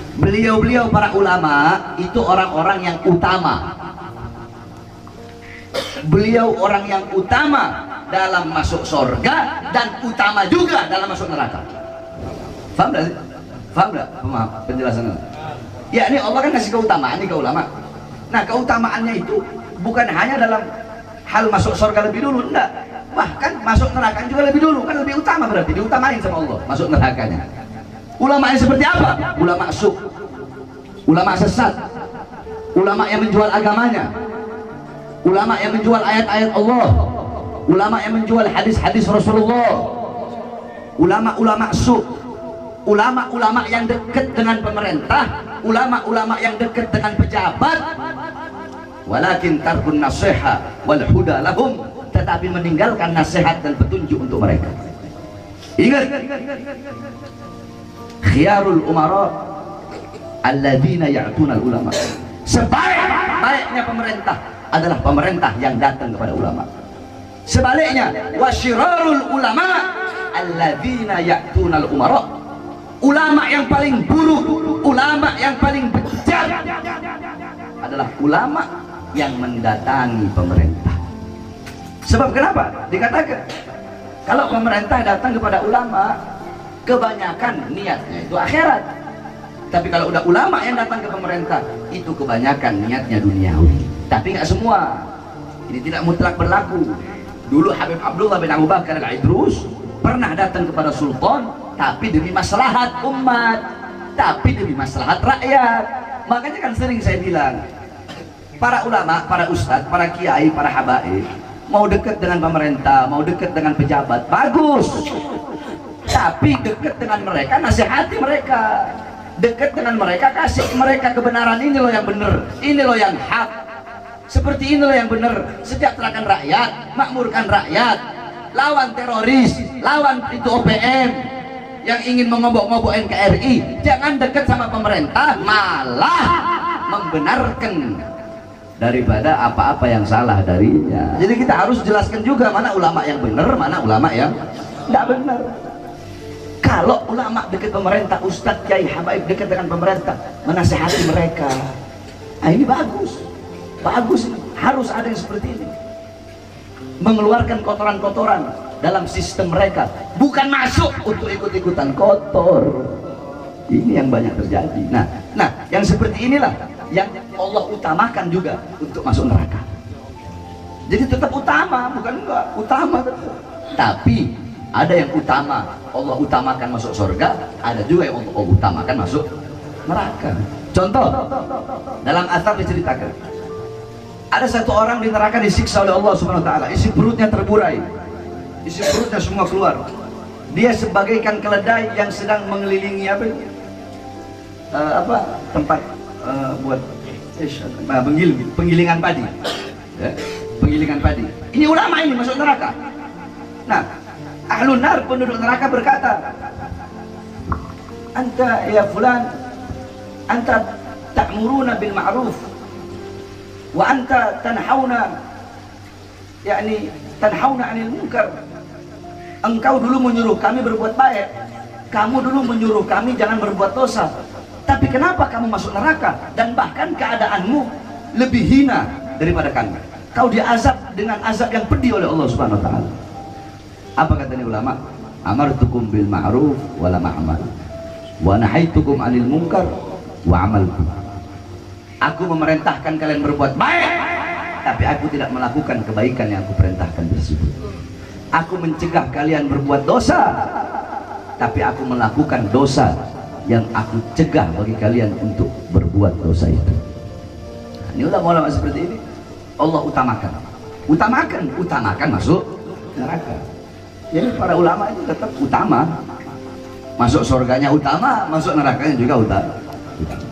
Beliau-beliau para ulama itu orang-orang yang utama. Beliau orang yang utama dalam masuk surga dan utama juga dalam masuk neraka. Faham gak sih? Faham gak? Paham penjelasannya? Ya, ini Allah kan kasih keutamaan nih ke ulama. Nah, keutamaannya itu bukan hanya dalam hal masuk surga lebih dulu, enggak. Bahkan masuk neraka juga lebih dulu, kan lebih utama, berarti diutamain sama Allah masuk nerakanya. Ulama yang seperti apa? Ulama syuk, ulama sesat, ulama yang menjual agamanya, ulama yang menjual ayat-ayat Allah, ulama yang menjual hadis-hadis Rasulullah, ulama-ulama syuk, ulama-ulama yang dekat dengan pemerintah, ulama-ulama yang dekat dengan pejabat. Walakin tarkun nasiha wal huda lahum, tetapi meninggalkan nasihat dan petunjuk untuk mereka. Ingat, khiyarul umara alladzina ya'tuna ulama. Sebaik-baiknya pemerintah adalah pemerintah yang datang kepada ulama. Sebaliknya, wasyirarul ulama alladzina ya'tuna umara. Ulama yang paling buruk, ulama yang paling bejat adalah ulama yang mendatangi pemerintah. Sebab kenapa? Dikatakan kalau pemerintah datang kepada ulama, kebanyakan niatnya itu akhirat. Tapi kalau udah ulama yang datang ke pemerintah, itu kebanyakan niatnya duniawi. Tapi nggak semua. Ini tidak mutlak berlaku. Dulu Habib Abdullah bin Abu Bakar al-Idrus pernah datang kepada sultan, tapi demi maslahat umat, tapi demi maslahat rakyat. Makanya kan sering saya bilang, para ulama, para ustadz, para kiai, para habaib mau dekat dengan pemerintah, mau dekat dengan pejabat, bagus. Tapi dekat dengan mereka, nasihati mereka. Dekat dengan mereka, kasih mereka kebenaran. Ini loh yang benar, ini loh yang hak. Seperti ini loh yang benar. Sejahterakan rakyat, makmurkan rakyat, lawan teroris, lawan itu OPM yang ingin mengobok-ngobok NKRI. Jangan dekat sama pemerintah, malah membenarkan daripada apa-apa yang salah darinya. Jadi kita harus jelaskan juga mana ulama yang benar, mana ulama yang tidak benar. Kalau ulama dekat pemerintah, ustadz, kiai, habaib dekat dengan pemerintah, menasihati mereka, nah ini bagus, bagus. Harus ada yang seperti ini, mengeluarkan kotoran-kotoran dalam sistem mereka, bukan masuk untuk ikut-ikutan kotor. Ini yang banyak terjadi. Nah, yang seperti inilah yang Allah utamakan juga untuk masuk neraka. Jadi tetap utama, bukan enggak, utama tetap. Tapi ada yang utama, Allah utamakan masuk surga, ada juga yang Allah utamakan masuk neraka. Contoh, dalam athar diceritakan, ada satu orang di neraka disiksa oleh Allah Subhanahu wa taala, isi perutnya terburai, isi perutnya semua keluar. Dia sebagaikan keledai yang sedang mengelilingi tempat buat penggilingan padi, ya, penggilingan padi. Ini ulama ini masuk neraka. Nah, ahlun nar, penduduk neraka berkata, anta ya fulan, anta ta'muruna bil ma'ruf wa anta tanhauna tanhauna 'anil munkar. Engkau dulu menyuruh kami berbuat baik, kamu dulu menyuruh kami jangan berbuat dosa. Tapi kenapa kamu masuk neraka dan bahkan keadaanmu lebih hina daripada kami? Kau diazab dengan azab yang pedih oleh Allah Subhanahu wa taala. Apa katanya ulama? Amartukum bil ma'ruf wa lam a'mal, wa nahaitukum 'anil munkar wa amalku. Aku memerintahkan kalian berbuat baik, tapi aku tidak melakukan kebaikan yang aku perintahkan tersebut. Aku mencegah kalian berbuat dosa, tapi aku melakukan dosa yang aku cegah bagi kalian untuk berbuat dosa itu. Ini ulama-ulama seperti ini Allah utamakan masuk neraka. Jadi para ulama itu tetap utama, masuk surganya utama, masuk nerakanya juga utama.